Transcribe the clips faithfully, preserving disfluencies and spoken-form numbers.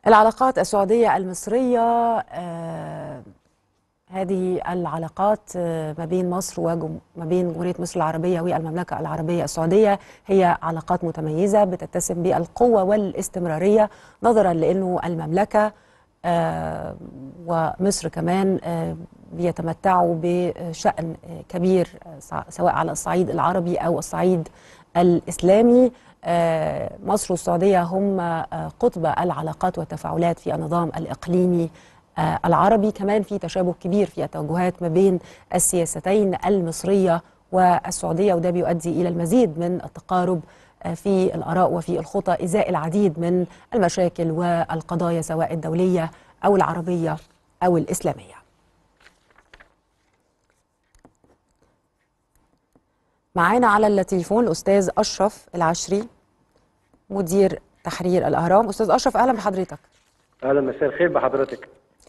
العلاقات السعودية المصرية، آه هذه العلاقات آه ما بين مصر وما بين جمهورية مصر العربية والمملكة العربية السعودية هي علاقات متميزة بتتسم بالقوة والاستمرارية، نظرا لأنه المملكة آه ومصر كمان آه بيتمتعوا بشأن كبير سواء على الصعيد العربي أو الصعيد الإسلامي. مصر والسعودية هم قطب العلاقات والتفاعلات في النظام الإقليمي العربي، كمان في تشابه كبير في التوجهات ما بين السياستين المصرية والسعودية، وده بيؤدي إلى المزيد من التقارب في الآراء وفي الخطى إزاء العديد من المشاكل والقضايا سواء الدولية أو العربية أو الإسلامية. معانا على التليفون الأستاذ أشرف العشري مدير تحرير الأهرام. أستاذ أشرف، أهلا بحضرتك. أهلا، مساء الخير بحضرتك.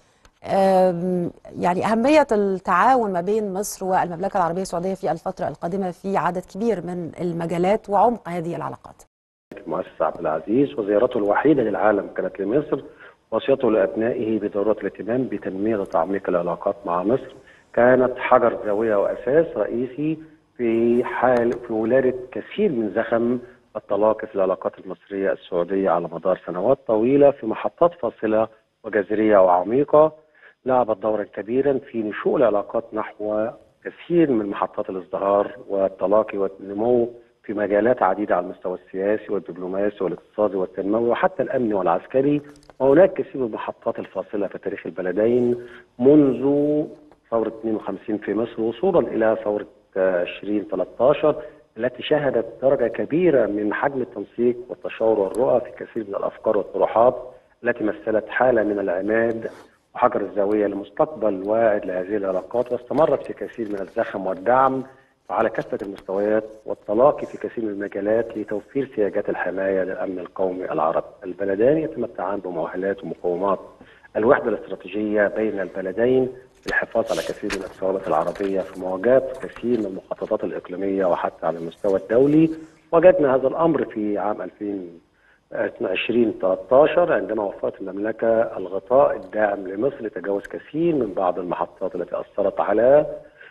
يعني أهمية التعاون ما بين مصر والمملكة العربية السعودية في الفترة القادمة في عدد كبير من المجالات وعمق هذه العلاقات. المؤسس عبد العزيز وزيارته الوحيدة للعالم كانت لمصر، وصيته لأبنائه بضرورة الاهتمام بتنمية وتعميق العلاقات مع مصر كانت حجر زاوية وأساس رئيسي في حال في ولادة كثير من زخم التلاقي في العلاقات المصرية السعودية على مدار سنوات طويلة في محطات فاصلة وجذرية وعميقة، لعبت دورا كبيرا في نشوء العلاقات نحو كثير من محطات الازدهار والتلاقي والنمو في مجالات عديدة على المستوى السياسي والدبلوماسي والاقتصادي والتنموي وحتى الأمني والعسكري. وهناك كثير من المحطات الفاصلة في تاريخ البلدين منذ ثورة اثنين وخمسين في مصر وصولا إلى ثورة عشرين ثلاثة عشر التي شهدت درجة كبيرة من حجم التنسيق والتشاور والرؤى في كثير من الأفكار والطروحات التي مثلت حالة من العماد وحجر الزاوية لمستقبل واعد لهذه العلاقات، واستمرت في كثير من الزخم والدعم على كافة المستويات والتلاقي في كثير من المجالات لتوفير سياجات الحماية للأمن القومي العربي. البلدان يتمتعان بمؤهلات ومقومات الوحدة الاستراتيجية بين البلدين للحفاظ على كثير من الثوابت العربية في مواجهة كثير من المخططات الإقليمية وحتى على المستوى الدولي. وجدنا هذا الأمر في عام ألفين وعشرين ثلاثة عشر عندما وفرت المملكة الغطاء الداعم لمصر لتجاوز كثير من بعض المحطات التي أثرت على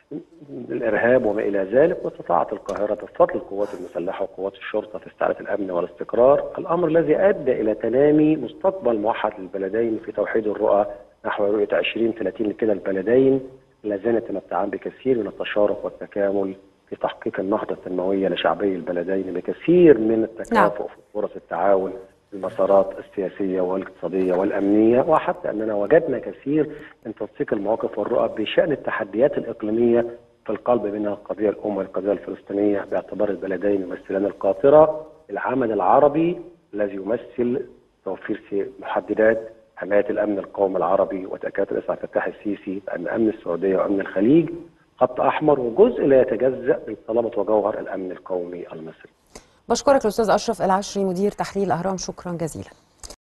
الإرهاب وما إلى ذلك، واستطاعت القاهرة بفضل القوات المسلحة وقوات الشرطة في استعادة الأمن والاستقرار، الأمر الذي أدى إلى تنامي مستقبل موحد للبلدين في توحيد الرؤى نحو رؤية عشرين ثلاثين لكلا البلدين اللذان يتمتعان بكثير من التشارك والتكامل في تحقيق النهضة التنموية لشعبي البلدين بكثير من التكافؤ في فرص التعاون في المسارات السياسية والاقتصادية والأمنية، وحتى أننا وجدنا كثير من تنسيق المواقف والرؤى بشأن التحديات الإقليمية في القلب منها القضية الأم والقضية الفلسطينية، باعتبار البلدين يمثلان القاطرة العمل العربي الذي يمثل توفير محددات حماية الأمن القومي العربي وتأكيد الرئيس عبد الفتاح السيسي بأن أمن السعودية وأمن الخليج خط أحمر وجزء لا يتجزأ من صلابة وجوهر الأمن القومي المصري. بشكرك الأستاذ أشرف العشري مدير تحرير الأهرام، شكرا جزيلا.